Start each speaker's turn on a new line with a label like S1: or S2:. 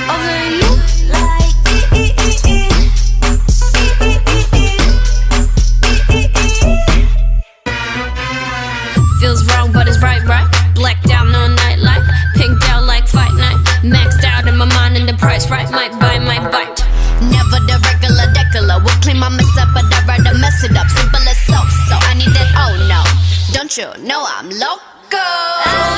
S1: over you. Feels wrong, but it's right. Blacked out, no nightlight. Pinked out like fight night. Maxed out in my mind and the price right. Might buy, might bite. Never the regular decular. Would claim I mess up, but I'd rather mess it up. Simple as so I need that, oh no. Don't you know I'm loco?